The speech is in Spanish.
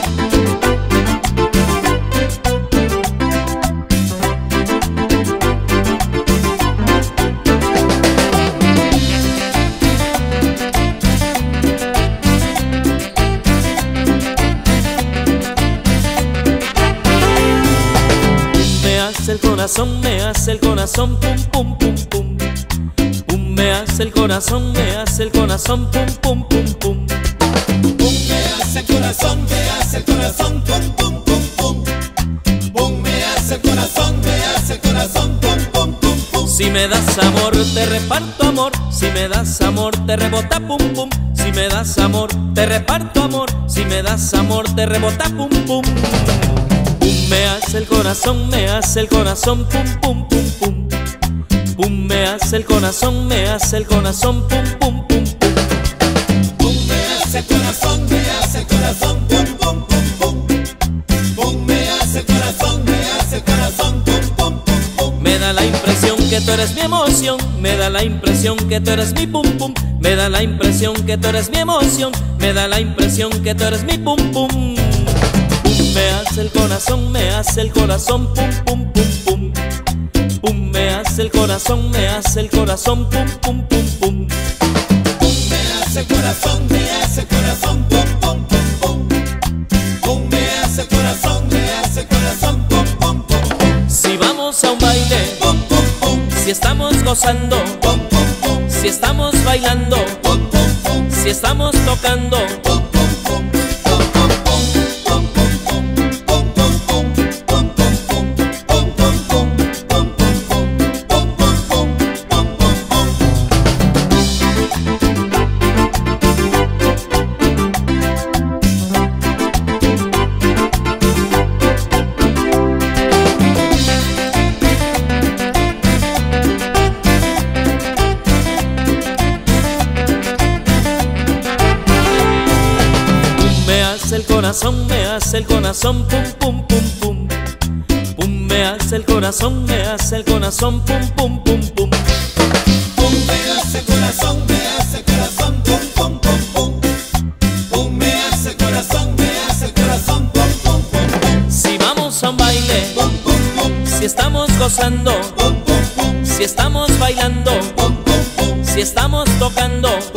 Me hace el corazón pum pum pum pum. Pum me hace el corazón, me hace el corazón pum pum pum pum. Pum me hace el corazón, me hace el corazón pum pum pum pum. Pum me hace el corazón, me hace el corazón pum pum pum pum. Si me das amor te reparto amor, si me das amor te rebota pum pum. Si me das amor te reparto amor, si me das amor te rebota pum pum. Pum me hace el corazón, me hace el corazón pum pum pum pum. Pum me hace el corazón, me hace el corazón pum pum pum pum. Pum me hace el corazón, me hace el corazón pum pum pum pum. Pum me hace el corazón, me hace el corazón pum pum pum pum. Me da la impresión que tú eres mi emoción, me da la impresión que tú eres mi pum pum. Me da la impresión que tú eres mi emoción, me da la impresión que tú eres mi pum pum. Me hace el corazón, me hace el corazón pum pum pum pum. Pum me hace el corazón, me hace el corazón pum pum pum pum. Pum me hace el corazón, me hace el corazón pum pum pum pum. Pum me hace el corazón, me hace el corazón pum pum pum pum. Si vamos a un baile, pum pum pum. si estamos gozando, Pum pum pum. si estamos bailando, Pum pum pum. si estamos tocando, Pum pum pum. me hace el corazón pum pum pum pum. Pum me hace el corazón, me hace el corazón pum pum pum pum. Pum me hace el corazón, me hace el corazón pum pum pum pum. Pum me hace el corazón, me hace el corazón pum pum pum pum. Si vamos a un baile, pum pum pum. si estamos gozando, Pum pum pum. si estamos bailando, Pum pum pum. si estamos tocando,